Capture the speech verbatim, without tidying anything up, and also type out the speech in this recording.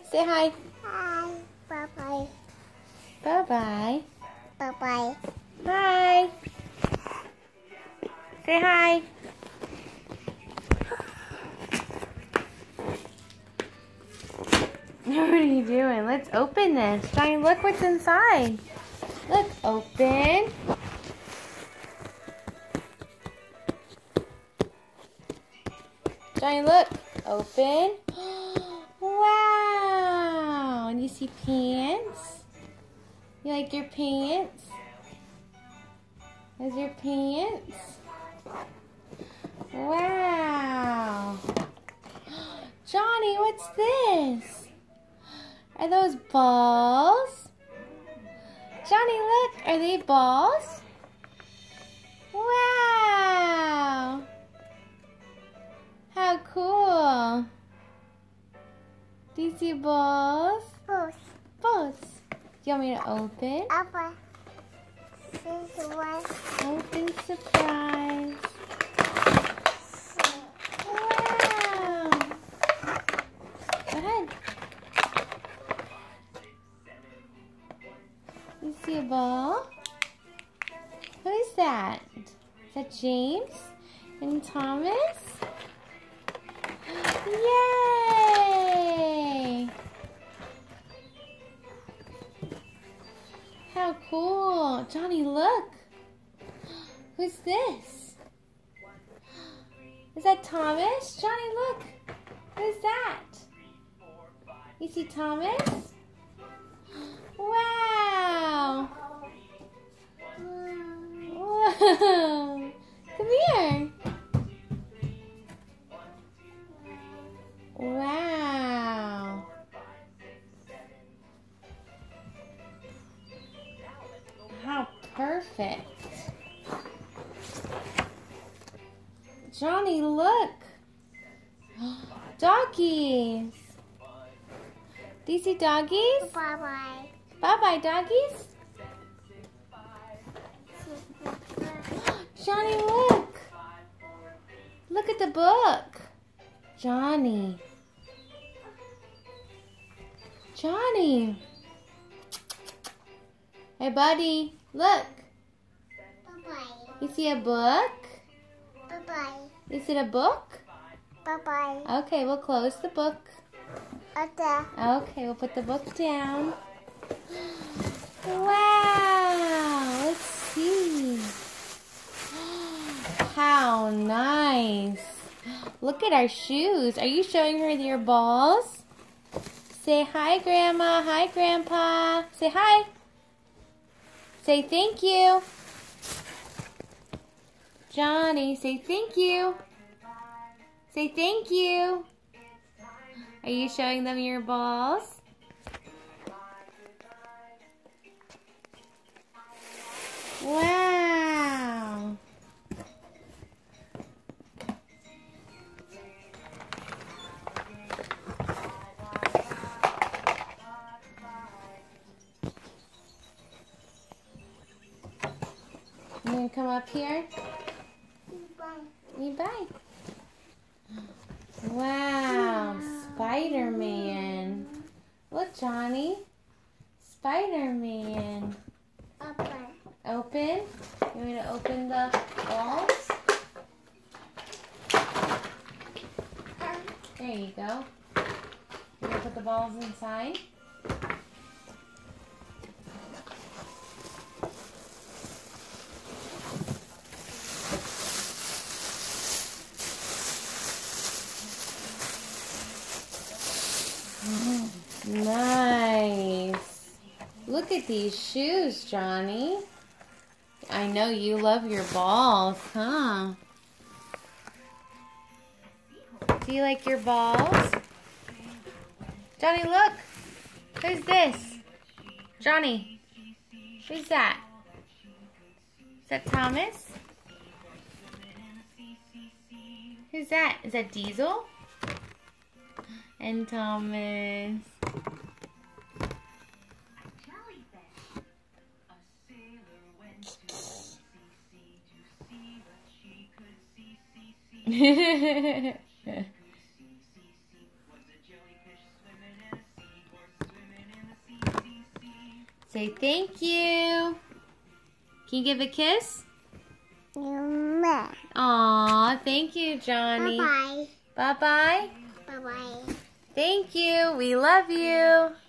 Say hi. Hi. Bye-bye. Bye-bye. Bye-bye. Hi. Say hi. What are you doing? Let's open this. Johnny, look what's inside. Look, open. Johnny, look. Open. Wow. And you see pants? You like your pants? There's your pants. Wow. Johnny, what's this? Are those balls? Johnny, look. Are they balls? Wow. How cool. Do you see balls? Both. Balls. Do you want me to open? Papa. This is one. Open surprise. Wow. Go ahead. You see a ball? Who is that? Is that James and Thomas? Yay! How cool. Johnny, look. Who's this? Is that Thomas? Johnny, look. Who's that? You see Thomas? Wow. Whoa. Come here. Wow. How perfect. Johnny, look. Doggies. Do you see doggies? Bye-bye. Bye-bye, doggies. Johnny, look. Look at the book. Johnny. Johnny. Hey, buddy. Look. Bye-bye. You see a book? Bye-bye. Is it a book? Bye-bye. Okay, we'll close the book. Okay. Okay, we'll put the book down. Wow. Let's see. How nice. Look at our shoes. Are you showing her your balls? Say hi, Grandma. Hi, Grandpa. Say hi. Say thank you. Johnny, say thank you. Say thank you. Are you showing them your balls? Wow. You gonna come up here? Bye. You bye. Wow, Spider-Man. Look, Johnny. Spider-Man. Bye-bye. Open. You want me to open the balls? There you go. You gonna put the balls inside? Nice. Look at these shoes, Johnny. I know you love your balls, huh? Do you like your balls? Johnny, look. Who's this? Johnny. Who's that? Is that Thomas? Who's that? Is that Diesel? And Thomas. Say thank you. Can you give a kiss? Bye. Aw, thank you, Johnny. Bye. Bye-bye. Bye bye. Thank you. We love you.